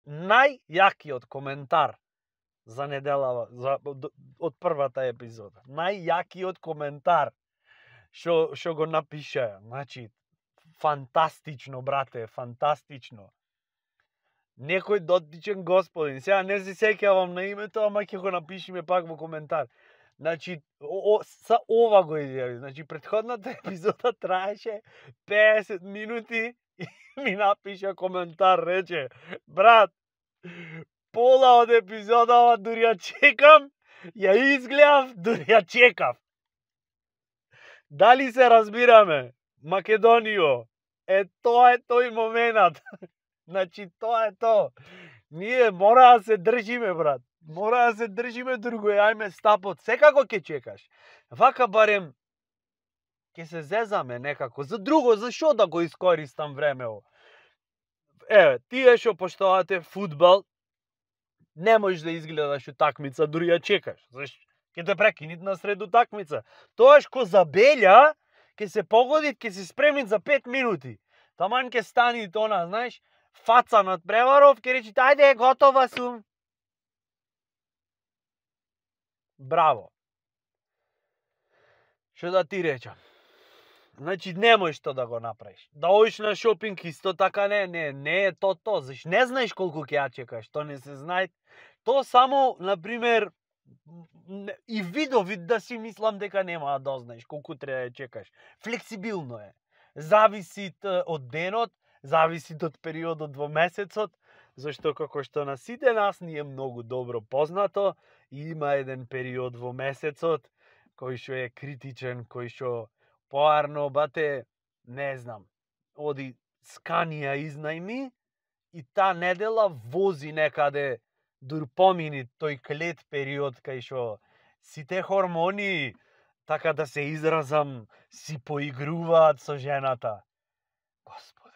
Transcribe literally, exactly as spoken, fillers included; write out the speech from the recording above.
најјакиот коментар за неделава, за, од, од првата епизода. Најјакиот коментар што што го напиша. Значи, фантастично, брате, фантастично. Некој дотичен господин. Сега не се сеќавам на името, ама ќе го напишеме пак во коментар. Значи, о, о, са ова го изјави. Значи, претходната епизода траеше песет минути и ми напиша коментар, рече: брат, пола од епизодава дури ја чекам, ја изгледав, дури ја чекав. Дали се разбираме? Македонијо, е тоа е тој моментот. Значи, тоа е тоа. Ние мора да се држиме, брат. Мора да се држиме, друго е, ајме стапот. Секако ќе чекаш. Вака барем ќе се зезаме некако. За друго, за шо да го искористам времево? Еве, тие што поштовате фудбал, не можеш да изгледаш утакмица, дури ја чекаш. Зашто? Ќе те прекинит на сред утакмица. Тоаш ко забелја, ќе се погоди, ќе се спремит за пет минути. Таман ќе стани тона, знаеш, фаца над преваров, ќе речи: ајде, готова сум. Браво. Што да ти речам? Значи, не можеш тоа да го направиш. Да одиш на шопинг, исто така не, не, не е то то. Зашто не знаеш колку ќе ја чекаш, то не се знае. То само, например, и видови да си мислам дека нема да дознаеш колку треба да чекаш. Флексибилно е. Зависи од денот, зависи од периодот во месецот, зашто како што на сите нас ни е многу добро познато, има еден период во месецот кој што е критичен, кој што поарно, бате, не знам, оди Сканија изнајми и та недела вози некаде дур помини тој клет период кај што сите хормони, така да се изразам, си поигруваат со жената. Господи.